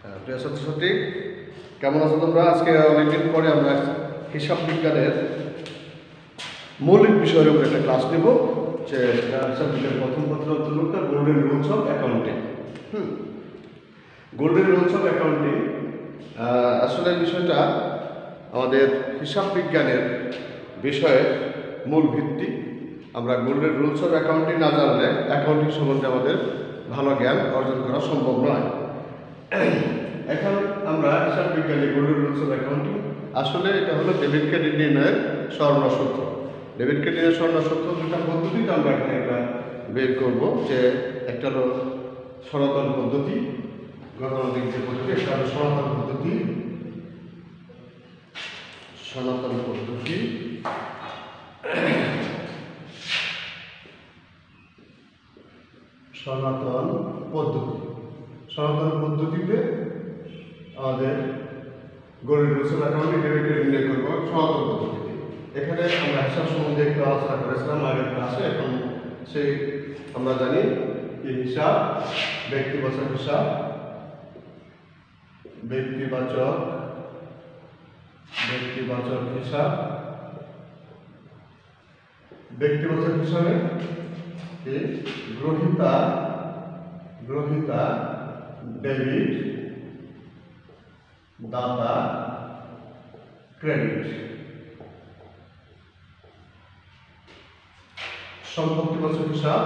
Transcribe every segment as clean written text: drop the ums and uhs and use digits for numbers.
প্রিয় ছাত্রছাত্রী, কেমন আছো তোমরা? আজকে অনেকদিন পরে আমরা হিসাব বিজ্ঞানের মৌলিক বিষয়ের উপর একটা ক্লাস নেব, যে হিসাব বিজ্ঞানের প্রথম পত্র অন্তর্ভুক্ত golden rules of accounting. Golden rules of accounting আসলে বিষয়টা আমাদের হিসাব বিজ্ঞানের বিষয়ের মূল ভিত্তি। আমরা গোল্ডেন রুলস অফ অ্যাকাউন্টিং না জানলে অ্যাকাউন্টিং সম্বন্ধে আমাদের ভালো জ্ঞান অর্জন করা সম্ভব নয়। এখন আমরা হিসাব বিজ্ঞানী গোল্ডেন রুলস অফ অ্যাকাউন্টিং, আসলে এটা হলো ডেবিট ক্রেডিট নির্ণয়ের স্বর্ণসূত্র। ডেবিট ক্রেডিটের স্বর্ণসূত্র দুটা পদ্ধতিতে আমরা এখানে একটা বের করবো, যে একটা হলো সনাতন পদ্ধতি, গতানুগতিক যে পদ্ধতি, একটা হলো সনাতন পদ্ধতি। সনাতন পদ্ধতি সনাতন পদ্ধতি সনাতন পদ্ধতিতে আমাদের golden rules of accounting debit credit নির্ণয় করবো সনাতন পদ্ধতিতে। এখানে আমরা হিসাব সম্বন্ধে একটু আলোচনা করেছিলাম আগের ক্লাসে। এখন সেই আমরা জানি যে হিসাব ব্যক্তিবাচক হিসাব, ব্যক্তিবাচক হিসাব, ব্যক্তিবাচক হিসাবে গ্রহীতা ডেবিট, দাতা ক্রেডিট। সম্পত্তিবাচক হিসাব,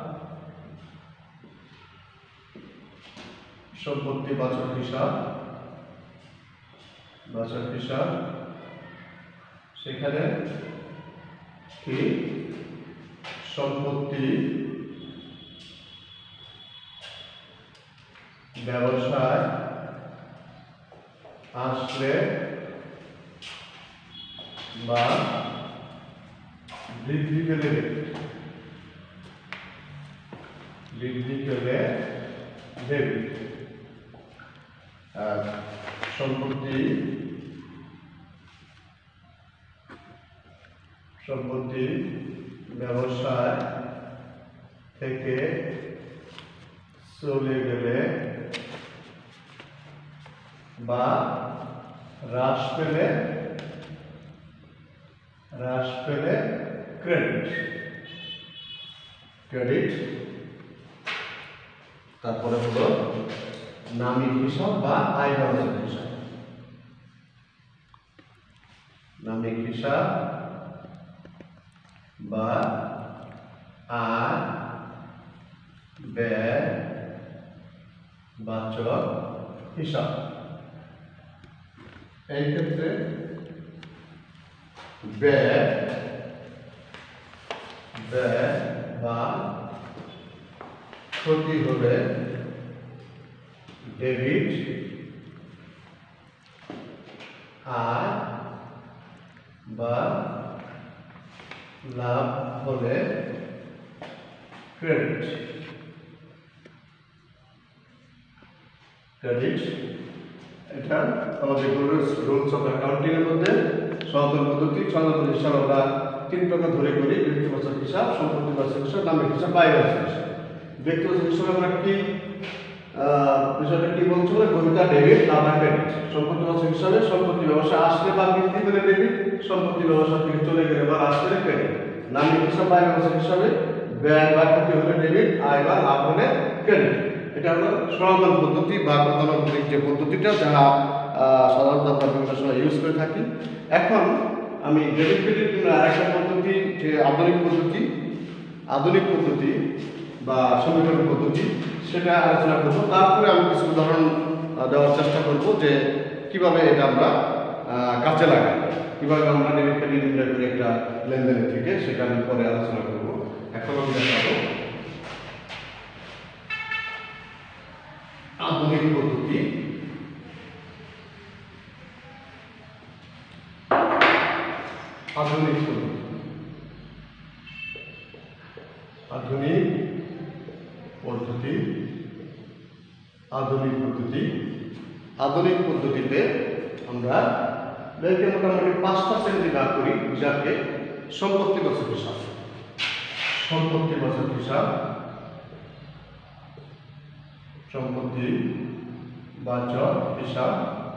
সেখানে কি সম্পত্তি ব্যবসায় আসলে বা বৃদ্ধি পেলে ডেবিট। আর সম্পত্তি ব্যবসায় থেকে চলে গেলে বা হ্রাস পেলে ক্রেডিট। তারপরে হলো নামিক হিসাব বা আয় ব্যবসায়িক হিসাব। নামিক হিসাব বা আয় ব্যয় বাচক হিসাব। এই ক্ষেত্রে ব্যয় বা ক্ষতি হলে ডেবিট, আয় বা লাভ হলে ক্রেডিট। এটা আমাদের রুলস অফ অ্যাকাউন্টিং এর মধ্যে সনাতন পদ্ধতি হিসাব আমরা তিন প্রকার ধরে করি: ব্যক্তিবাচক হিসাব, সম্পত্তিবাচক হিসাব, নামিক হিসাব, আয়বাচক হিসাব। ব্যক্তিবাচক হিসাবে আমরা কি বিষয়টা কি বলছো? গ্রহীতা ডেবিট, দাতা ক্রেডিট। সম্পত্তিবাচক হিসাবে সম্পত্তি ব্যবসা আসলে বা বৃদ্ধি পেলে ডেবিট, সম্পত্তি ব্যবসা থেকে চলে গেলে বা হ্রাস পেলে ক্রেডিট। নামিক হিসাব বা আয়বাচক হিসাবে ব্যয় বা ক্ষতি হলে ডেবিট, আয় বা লাভ হলে ক্রেডিট। এটা হলো সনাতন পদ্ধতি বা গতানুগতিক যে পদ্ধতিটা, যারা সাধারণত আমরা বিভিন্ন সময় ইউজ করে থাকি। এখন আমি ডেবিট ক্রেডিট আরেকটা পদ্ধতি, যে আধুনিক পদ্ধতি বা সমীকরণ পদ্ধতি, সেটা আলোচনা করবো। তারপরে আমি কিছু উদাহরণ দেওয়ার চেষ্টা করবো যে কিভাবে এটা আমরা কাজে লাগাই, কিভাবে আমরা ডেবিট ক্রেডিট নির্ণয় করি একটা লেনদেনের থেকে, সেটা আমি পরে আলোচনা করবো। এখন আমি দেখাবো আধুনিক পদ্ধতি। আধুনিক পদ্ধতিতে আমরা মোটামুটি 5টা শ্রেণী ভাগ করি হিসাবকে। সম্পত্তিবাচক হিসাব, সম্পত্তি বাচক হিসাব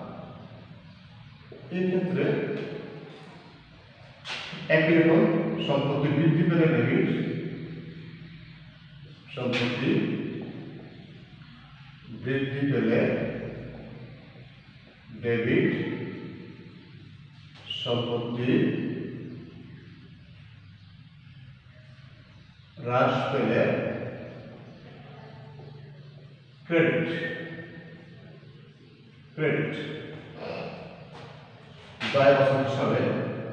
এই ক্ষেত্রে একই রকম সম্পত্তি বৃদ্ধি পেলে ডেবিট, সম্পত্তি বৃদ্ধি পেলে ডেবিট, সম্পত্তি হ্রাস পেলে ক্রেডিট। ক্রেডিট দায়বছর হিসাবে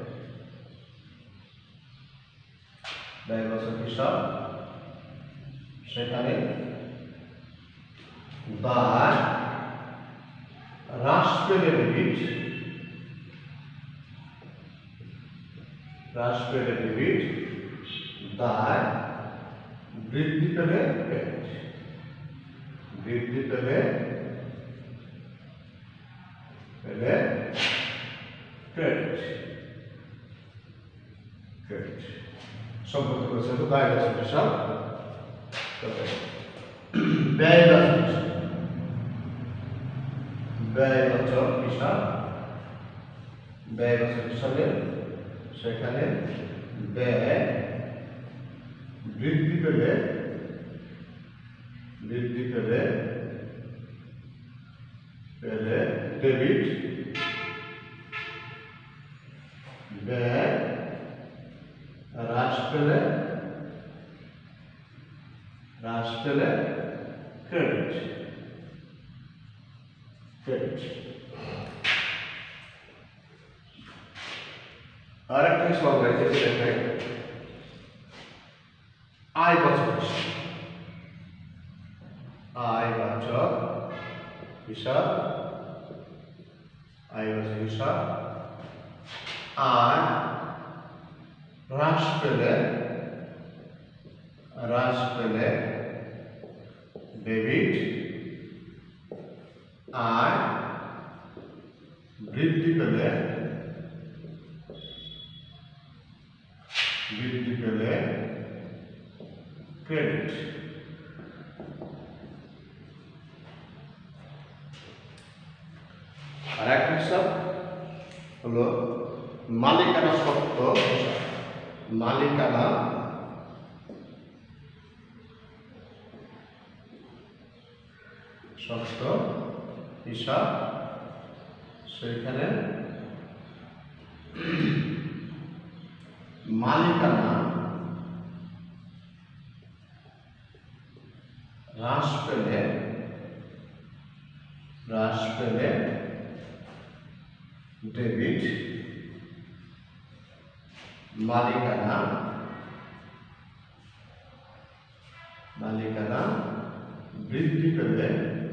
দায়বছর হিসাব, সেখানে দায় হ্রাস পেলে ডেবিট, হ্রাস পেলে ডেবিট, দায় বৃদ্ধি পেলে ক্রেডিট, বৃদ্ধি পেলে ক্রেডিট। ক্রেডিট সম্পত্তি করছে তো দায়বছর হিসাব। ব্যয়বছর হিসাব, ব্যয়বছর হিসাব, ব্যয়বছর হিসাবে সেখানে ব্যয় বৃদ্ধি পেলে ডেবিট, ব্যয় হ্রাস পেলে ক্রেডিট। ক্রেডিট আর একটা হিসাব দেখেন আয় বাচক হিসাব। আয় বাচক হিসাব, আয় বাচক হিসাব, আয় হ্রাস পেলে ডেবিট, আয় বৃদ্ধি পেলে ক্রেডিট। আর এক হিসাব হলো মালিকানা সত্ত্ব হিসাব। মালিকানা সত্ত্ব হিসাব, সেখানে মালিকানা হ্রাস পেলে ডেবিট, মালিকানা বৃদ্ধি পেলে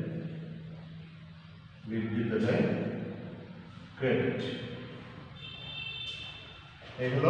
ক্রেডিট। এগুলো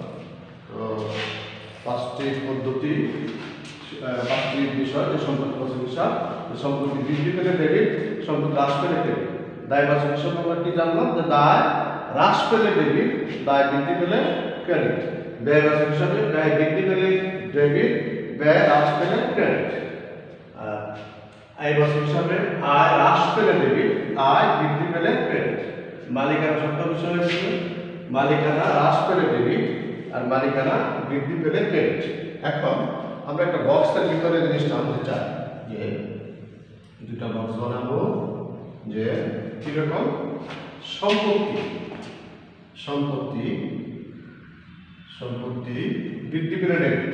পাঁচটি পদ্ধতি, পাঁচটি বিষয় যে সম্পত্তি বাচক হিসাব, সম্পত্তি বৃদ্ধি পেলে ডেবিট, সম্পত্তি হ্রাস পেলে ক্রেডিট। দায় বাচক হিসাব আমরা কি জানলাম, যে দায় হ্রাস পেলে ডেবিট, দায় বৃদ্ধি পেলে ক্রেডিট। ব্যয় বাচক হিসাবে ব্যয় বৃদ্ধি পেলে ডেবিট, ব্যয় হ্রাস পেলে ক্রেডিট। আর আয় বাচক হিসাবে আয় হ্রাস পেলে ডেবিট, আয় বৃদ্ধি পেলে ক্রেডিট। মালিকানা সত্ত্ব বিষয় হচ্ছে মালিকানা হ্রাস পেলে ডেবিট আর মালিকানা বৃদ্ধি পেলে ক্রেডিট। এখন আমরা একটা বক্সের ভিতরে জিনিসটা আনতে চাই, যে দুটা বক্স বানাবো, যে কিরকম সম্পত্তি বৃদ্ধি পেলে ডেবিট,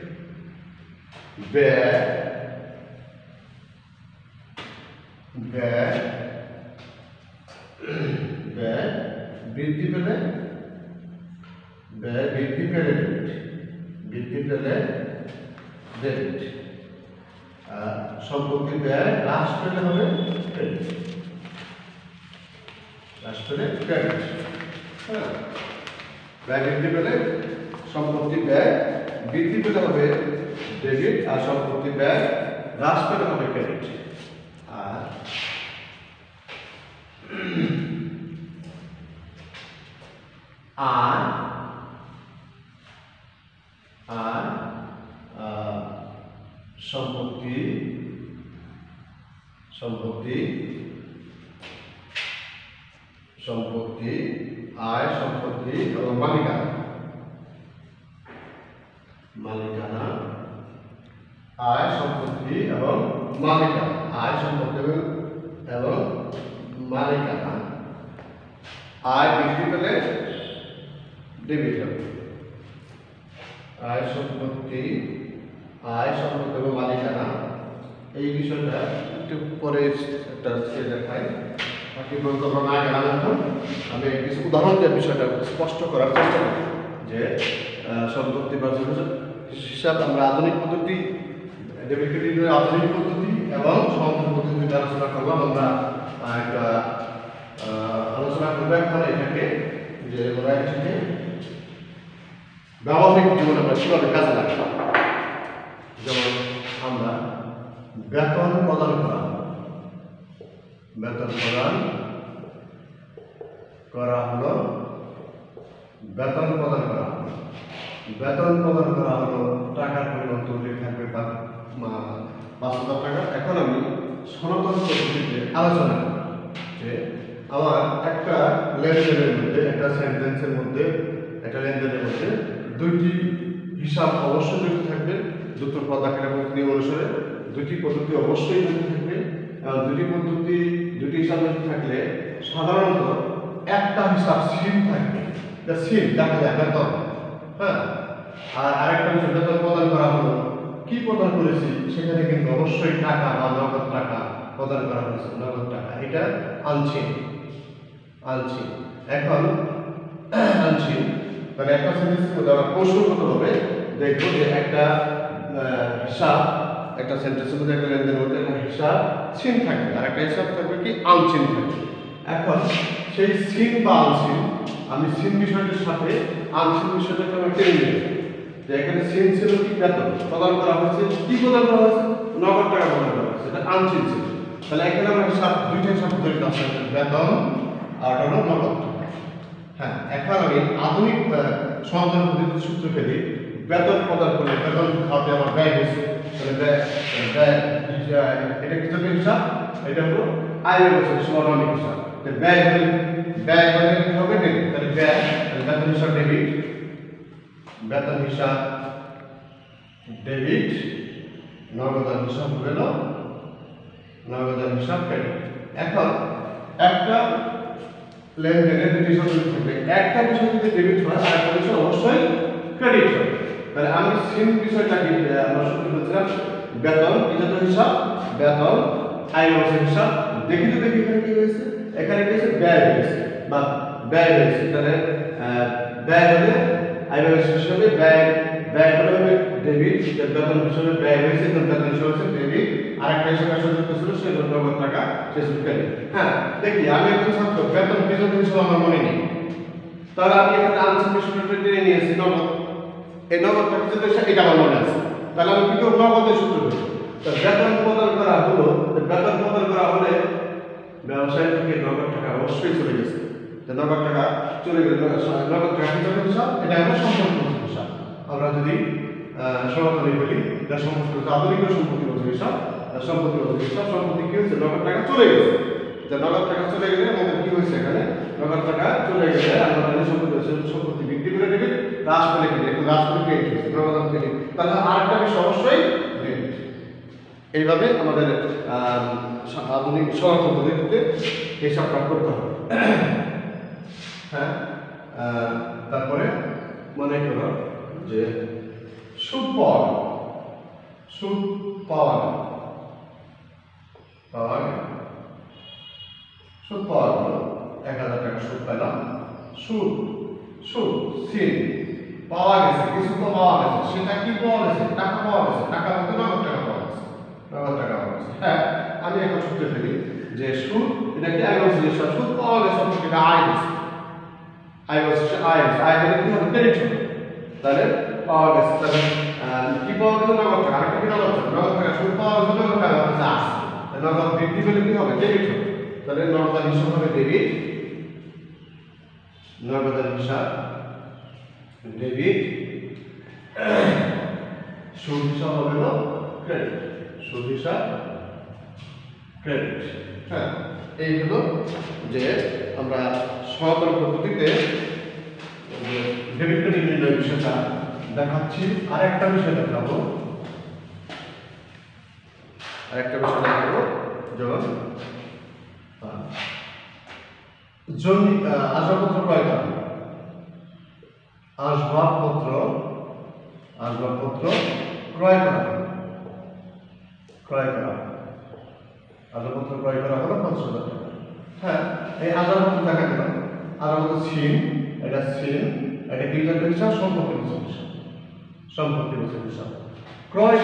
ব্যয় বৃদ্ধি পেলে ডেবিট, আর সম্পত্তি ব্যয় হ্রাস পেলে হবে ক্রেডিট, হ্রাস পেলে ক্রেডিট। হ্যাঁ, ব্যয় বৃদ্ধি পেলে সম্পত্তি ব্যয় বৃদ্ধি পেলে হবে ডেবিট, আর সম্পত্তি ব্যয় হ্রাস পেলে হবে ক্রেডিট। আর সম্পত্তি সম্পত্তি, আয় সম্পত্তি এবং মালিকানা, মালিকানা, আয় সম্পত্তি এবং মালিকানা, আয় সম্পত্তি এবং মালিকানা। আয় বৃদ্ধি পেলে ডেবিট হবে। আয় সম্পত্তি এবং মালিকানা, এই বিষয়টা একটু পরে একটা দেখায়। বাকি পরিকল্পনা না গেলাম এখন আমি কিছু উদাহরণ দিয়ে বিষয়টা স্পষ্ট করার চেষ্টা করি যে সম্পত্তি বা হিসাব আমরা আধুনিক পদ্ধতি, ডেবিট ক্রেডিটের আধুনিক পদ্ধতি এবং সমান্তরাল পদ্ধতিতে আলোচনা করলাম। আমরা একটা আলোচনা করবো এখন এটাকে যে আমরা এটাকে ব্যবহারিক জীবনে আমরা কীভাবে কাজে লাগাবো। যেমন আমরা বেতন প্রদান করা, বেতন প্রদান করা হলো, বেতন প্রদান করা হলো, বেতন প্রদান করা হলো টাকার পরিমাণ তৈরি থাকবে 5,000 টাকা। এখন আমি সনাতন পদ্ধতিতে আলোচনা করি যে আমার একটা লেনদেনের মধ্যে, একটা সেন্টেন্সের মধ্যে, একটা লেনদেনের মধ্যে দুইটি হিসাব অবশ্যই যুক্ত থাকবে। দুটো পদাক্ষেপ নিয়ম অনুসারে দুটি পদ্ধতি অবশ্যই যুক্ত থাকবে। দুটি হিসাব যুক্ত থাকলে সাধারণত একটা হিসাব সিন থাকবে, সিন দেখা যায় বেতন, হ্যাঁ। আর আরেকটা বিষয় বেতন প্রদান করা হলো, কি প্রদান করেছি সেখানে কিন্তু অবশ্যই টাকা বা নগদ টাকা প্রদান করা হয়েছে, নগদ টাকা। এটা আনছিন, এখন আনছিন। তাহলে একটা সেন্টেন্সের মধ্যে আমরা কৌশলগতভাবে দেখবো যে একটা হিসাব, একটা সেন্টেন্সের মধ্যে, একটা লেনদেনের মধ্যে একটা হিসাব সিন থাকবে আর একটা হিসাব থাকবে কি আনছিন থাকবে। এখন সেই সিন বা আনছিন, আমি সিন বিষয়টির সাথে আনছিন বিষয়টাকে আমরা টেনে নিয়ে যে এখানে সিন ছিল কি বেতন প্রদান করা হয়েছে, কি প্রদান করা হয়েছে, নগদ টাকা প্রদান করা হয়েছে, এটা আনছিন ছিল। তাহলে এখানে আমরা হিসাব দুইটা হিসাব জড়িত আছে, বেতন আর হলো নগদ টাকা। হ্যাঁ, এখন আমি আধুনিক সমান্তরাল পদ্ধতির সূত্র ফেলি। বেতন প্রদান করলে বেতন খাতে আমার ব্যয় হয়েছে, তাহলে এটা কি জাতীয় হিসাব, এটা হলো আয় ব্যবস্থা সমানুপাতিক হিসাব। ব্যয় হলে কি হবে ডেবিট, তাহলে ব্যয়, বেতন হিসাব ডেবিট, বেতন হিসাব ডেবিট, নগদান হিসাব হলো নগদান হিসাব ক্রেডিট। এখন একটা লেনদেনের দুটি হিসাব থাকবে, একটা বিষয় যদি ডেবিট হয় আর একটা বিষয় অবশ্যই ক্রেডিট হয়। তাহলে আমি সিন বিষয়টাকে আমরা শুরু করেছিলাম বেতন কি জাতীয় হিসাব, বেতন আয় ব্যবস্থা হিসাব। দেখি এখানে কি হয়েছে, এখানে কি হয়েছে ব্যয় হয়েছে বা ব্যয় হয়েছে। তাহলে ব্যয় হলে আয় ব্যবস্থা হিসাবে ব্যয় হলে হবে ডেবিট, বেতন হিসাবে ব্যয় হয়েছে, বেতন হিসাবে হচ্ছে ডেবিট। আরেকটা হিসাবে যুক্ত ছিল সেই নগদ টাকা, সেই ক্রেডিট। হ্যাঁ, দেখি আমি একজন ছাত্র, বেতন কি জাতীয় হিসাব আমার মনে নেই, তাহলে আমি এখানে আনসার বিষয়টা টেনে নিয়েছি নগদ। এই নগদ টাকা যেটা এটা আমার মনে আছে, তাহলে আমি কি করব, নগদের সূত্র করব। তো বেতন প্রদান করা হলো, বেতন প্রদান করা হলে ব্যবসায় থেকে নগদ টাকা অবশ্যই চলে গেছে। নগদ টাকা চলে গেলে নগদ টাকা কি জাতীয় হিসাব, এটা হলো সম্পত্তি হিসাব। আমরা যদি সমাধানে বলি এটা সম্পত্তি আধুনিক সম্পত্তি হিসাব, সম্পত্তি হিসাব। সম্পত্তি কি হয়েছে, নগদ টাকা চলে গেছে। নগদ টাকা চলে গেলে আমাদের কি হয়েছে, এখানে নগদ টাকা চলে গেলে আমরা সম্পত্তি বৃদ্ধি করে দেবে, হ্রাস করে দেবে, হ্রাস করে ক্রেডিট হয়েছে, নগদ ক্রেডিট। তাহলে আরেকটা বিষয় অবশ্যই ডেবিট। এইভাবে আমাদের আধুনিক সমাধান পদ্ধতিতে হিসাবটা করতে হবে। হ্যাঁ, তারপরে মনে করো যে সুদ পাওয়া গেল, সুদ পাওয়া গেল, সুদ পাওয়া গেল 1,000 টাকা সুদ পেলাম। সুদ সিন পাওয়া গেছে, কিছু তো পাওয়া গেছে, সেটা কি পাওয়া গেছে, টাকা পাওয়া গেছে, টাকা বলতে নগদ টাকা পাওয়া গেছে, নগদ টাকা পাওয়া গেছে। হ্যাঁ, আমি এখন সূত্রে ফেলি যে সুদ এটা কি আয় ব্যবস্থা হিসাব, সুদ পাওয়া গেছে এটা আয় গেছে, আয় ব্যবস্থা আয় হলে কি হবে, ক্রেডিট হবে। তাহলে পাওয়া গেছে, তাহলে কি পাওয়া গেছে, নগদ টাকা। আরেকটা কি নগদ টাকা, সুদ পাওয়া গেছে, নগদ টাকা হচ্ছে আসছে, নগদ বৃদ্ধি পেলে কি হবে, ডেবিট হবে। তাহলে নগদান হিসাব হবে ডেবিট, নগদান হিসাব ডেবিট, সুদ হিসাব হবে ক্রেডিট, সুদ হিসাব ক্রেডিট। হ্যাঁ, এই হলো যে আমরা সমাকলন পদ্ধতিতে ডেবিট ক্রেডিট নির্ণয়ের বিষয়টা দেখাচ্ছি। আরেকটা বিষয় দেখাবো যেমন জমি আসবাবপত্র ক্রয় করা, আসবাবপত্র ক্রয় করা আসবাবপত্র ক্রয় করা হলো ৫০০০ টাকা। হ্যাঁ, এই আসবাবপত্র দেখা গেল আসবাবপত্র সিন, এটা কি জাতীয় হিসাব? সম্পত্তি বছর হিসাব। ক্রয়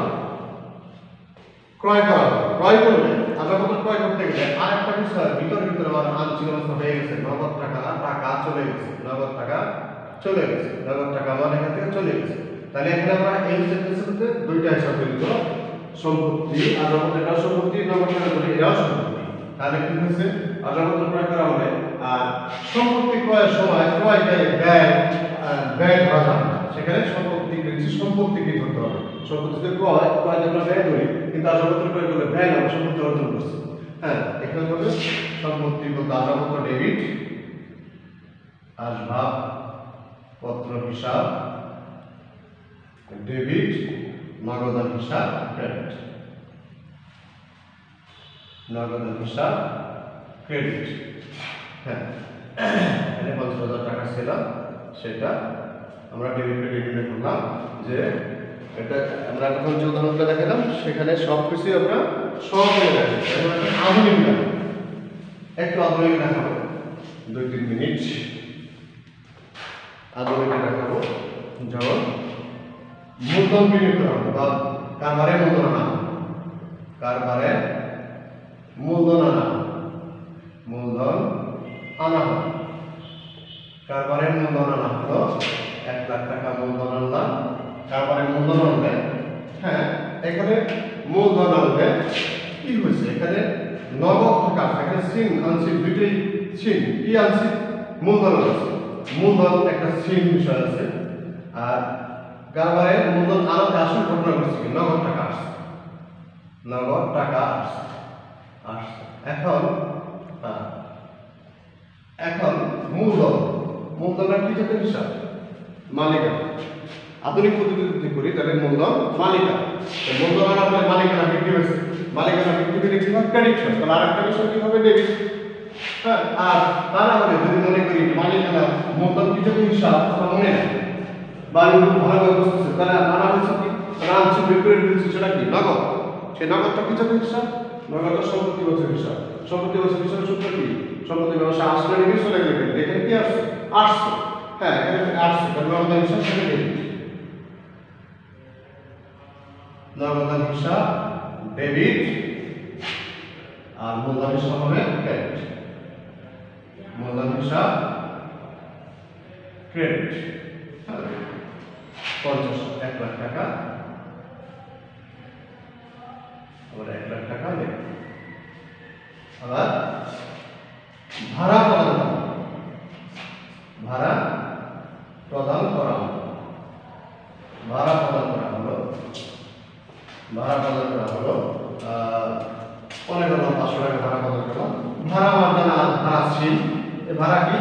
করলে আসবাবপত্র ক্রয় করতে গেলে আরেকটা বিষয় ভিতরে আমার আলোচনা অবস্থা হয়ে গেছে। নগদ টাকা চলে গেছে, নগদ টাকা আমার এখান থেকে চলে গেছে। তাহলে এখানে আমরা এই সেন্টেন্সের দুইটা হিসাব করব, সম্পত্তি আসবাবপত্র সম্পত্তি, নগদ টাকা ধরে এটাও সম্পত্তি। তাহলে কি হচ্ছে? আসবাবপত্র ক্রয় করা হলে আর সম্পত্তি ক্রয়ের সময় ক্রয়কারী ব্যয় ধরা যাবে না, সেখানে সম্পত্তিকে ধরতে হবে। সম্পত্তিতে ক্রয় আমরা ব্যয় ধরি, কিন্তু আসবাবপত্র ক্রয় করলে ব্যয় না, সম্পত্তি অর্জন করছে। হ্যাঁ, এখানে হবে সম্পত্তি বলতে আসবাবপত্র ডেবিট, আসবাবপত্র হিসাব ডেবিট, নগদান হিসাব ক্রেডিট। হ্যাঁ, এখানে ৫০০০০ টাকা ছিল, সেটা আমরা ডেবিট ক্রেডিট করলাম। যে এটা আমরা যখন যে উদাহরণটা দেখালাম সেখানে সব কিছুই আমরা সহজে রাখি। আধুনিক একটু আধুনিক দেখাবো, ২-৩ মিনিট আধুনিক দেখাবো। যেমন মূলধন বিনিয়োগ করা হলো বা কারবারে মূলধন আনা হলো, মূলধন আনার মূলধন আনা হলো ১,০০,০০০ টাকা মূলধন আনলাম। কারবারের মূলধন আনলে, হ্যাঁ, এখানে মূলধন আনলে কি হয়েছে? এখানে নগদ টাকা, এখানে সিন আনছি, দুইটাই সিন। কি আনছি? মূলধন আনছি। মূলধন একটা সিন বিষয় আছে। আর কারবারের মূলধন আনাতে আসল ঘটনা ঘটছে কি? নগদ টাকা আসছে। এখন মূলধনের কি জাতীয় হিসাব? মালিকানা। আধুনিক পদ্ধতিতে করি তাহলে মূলধন মালিকানা। মূলধন আনার পরে মালিকানা বৃদ্ধি হয়েছে, মালিকানা বৃদ্ধি পেলে কি হয়? ক্রেডিট হয়। তাহলে আরেকটা বিষয় কি হবে? ডেবিট। হ্যাঁ, আর তা না হলে যদি মনে করি মালিকানা মূলধন কি জাতীয় হিসাব মনে নেই, বাড়িগুলো ভালোভাবে বুঝতেছে, তাহলে আনা হয়েছে কি? আনছি, বিক্রয় দিচ্ছি, সেটা কি? নগদ। সেই নগদটা কি জাতীয় হিসাব? নগদ সম্পত্তি বছর হিসাব। সম্পত্তি বছর হিসাবে সূত্র কি? সম্পত্তি ব্যবসা আসলে নিবি, চলে গেলে এখানে কি আসছে? হ্যাঁ, এখানে আসছে, তাহলে নগদান হিসাব সেটা ডেবিট। নগদান হিসাব ডেবিট, আর মূলধন হিসাব হবে ক্রেডিট। মূলধন হিসাব ক্রেডিট। ১,০০,০০০ টাকা, আবার ১,০০,০০০ টাকা নেবে। আবার ভাড়া প্রদান করা হলো। অনেক ৫০০ টাকা ভাড়া প্রদান করলাম। ভাড়া ভাড়া ছিল, ভাড়া কি?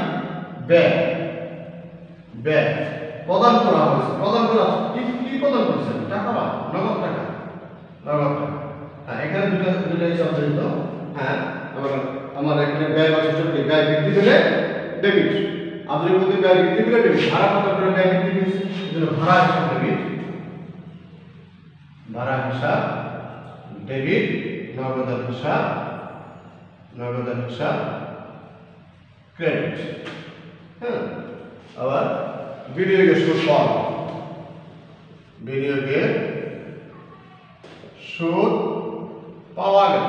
ব্যয় প্রদান করা হয়েছে। কি প্রদান করছে? টাকা বা নগদ টাকা? হ্যাঁ, এখানে দুটো হিসাব জড়িত। হ্যাঁ, আমার এখানে ব্যয় বা সূচককে ব্যয় বৃদ্ধি পেলে ডেবিট, আধুনিক পদ্ধতি ব্যয় বৃদ্ধি পেলে ডেবিট। ভাড়া প্রদান করে ব্যয় বৃদ্ধি পেয়েছে, এজন্য ভাড়া হিসাব ডেবিট। নগদান হিসাব ক্রেডিট। হ্যাঁ, আবার বিনিয়োগের সুদ পাওয়া গেল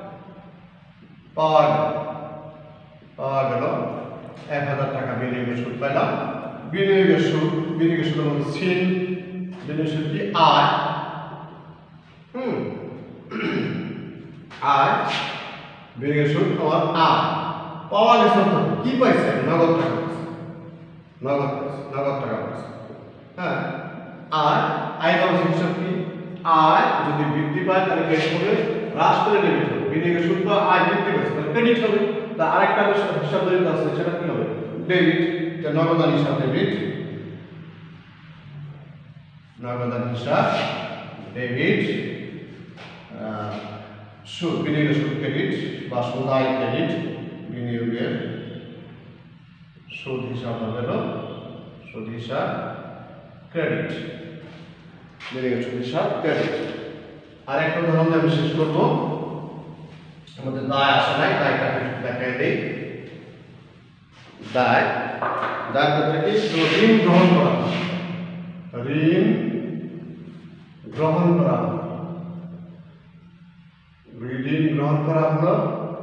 ১,০০০ টাকা বিনিয়োগের সুদ পেলাম। বিনিয়োগের সুদের মধ্যে সিন, বিনিয়োগের সুদ কি? আয়। বিনিয়োগের সুদ আমার আয় পাওয়া গেছে। কি পাইছে? নগদ টাকা পাইছে। হ্যাঁ, আয় পাওয়া হিসাব কি? আয় যদি বৃদ্ধি পায় তাহলে ক্রেডিট হবে, হ্রাস পেলে ডেবিট হবে। বিনিয়োগের সুদ আয় বৃদ্ধি পাইছে, ক্রেডিট হবে। তা আরেকটা হিসাব জড়িত আছে, সেটা কি হবে? ডেবিট। নগদান হিসাব ডেবিট, নগদান হিসাব ডেবিট। সুদ, বিনিয়োগের সুদ ক্রেডিট বা সুদায় ক্রেডিট, বিনিয়োগের সুদ হিসাব হবে সুদ হিসাব ক্রেডিট, বিনিয়োগের সুদ হিসাব ক্রেডিট। আর একটা উদাহরণ আমি শেষ করবো। আমাদের দায় আসে নাই, দায়টা দেখাই দেই। দায়, দায় ক্ষেত্রে কি? ঋণ গ্রহণ করা, ঋণ গ্রহণ করা, ঋণ গ্রহণ করা হলো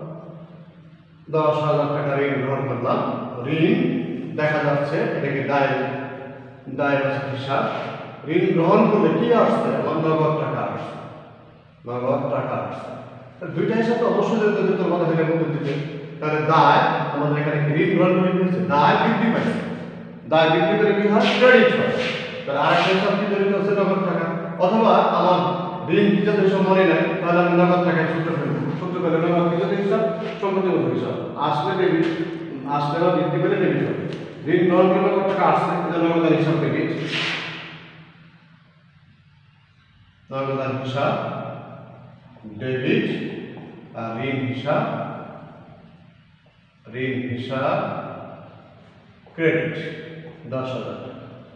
10,000 টাকা ঋণ গ্রহণ করলাম। ঋণ দেখা যাচ্ছে এটাকে দায়, দায় হিসাব। ঋণ গ্রহণ করলে কি আসছে? আমার নগদ টাকা আসছে, নগদ টাকা আসছে। দুইটা হিসাব তো অবশ্যই জড়িত কথা থেকে পদ্ধতিতে। তাহলে দায় আমাদের এখানে ঋণ গ্রহণ করে দিয়েছে, দায় বৃদ্ধি পাইছে, দায় বৃদ্ধি করে কি হয়? ক্রেডিট হয়। তাহলে আরেকটা হিসাব কি জড়িত আছে? নগদ টাকা। অথবা আমার ঋণ কিজাত হিসাব মনে নাই, তাহলে আমি নগদ টাকায় সূত্র ফেলবো। সূত্র ফেলে নগদ কিজাত হিসাব, সম্পত্তিগত হিসাব। আসলে ডেবিট, আসলে বা বৃদ্ধি পেলে ডেবিট হবে। ঋণ গ্রহণ করে নগদ টাকা আসছে, এটা নগদান হিসাব ডেবিট, নগদান হিসাব ডেবিট। আর ঋণ হিসাব, ঋণ হিসাব ক্রেডিট 10,000 টাকা।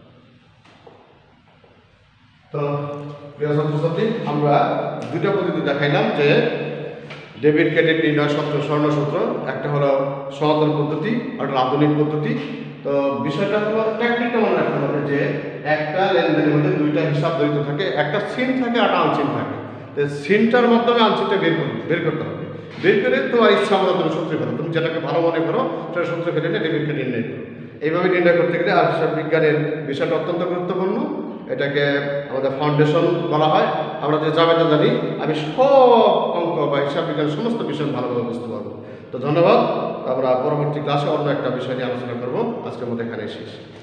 তো প্রিয় ছাত্রছাত্রী, আমরা দুটো পদ্ধতি দেখাইলাম যে ডেবিট ক্রেডিট নির্ণয় সূত্র, স্বর্ণ সূত্র। একটা হলো সনাতন পদ্ধতি আর একটা আধুনিক পদ্ধতি। তো বিষয়টা হলো টেকনিকটা মনে রাখতে হবে যে একটা লেনদেনের মধ্যে দুইটা হিসাব জড়িত থাকে, একটা সিন থাকে আর আনসিন থাকে। তো সিনটার মাধ্যমে আনসিনটা বের করতে হবে। বের করে তোমার ইচ্ছা মতো তুমি সূত্রে ফেলো, তুমি যেটাকে ভালো মনে করো সেটা সূত্রে ফেলে নিয়ে ডেবিটকে নির্ণয় করো। এইভাবে নির্ণয় করতে গেলে আর হিসাব বিজ্ঞানের বিষয়টা অত্যন্ত গুরুত্বপূর্ণ। এটাকে আমাদের ফাউন্ডেশন বলা হয়। আমরা যে জায়গাটা জানি, আমি সব অঙ্ক বা হিসাব বিজ্ঞানের সমস্ত বিষয় ভালোভাবে বুঝতে পারবো। তো ধন্যবাদ। আমরা পরবর্তী ক্লাসে অন্য একটা বিষয় নিয়ে আলোচনা করবো। আজকের মতো এখানে শেষ।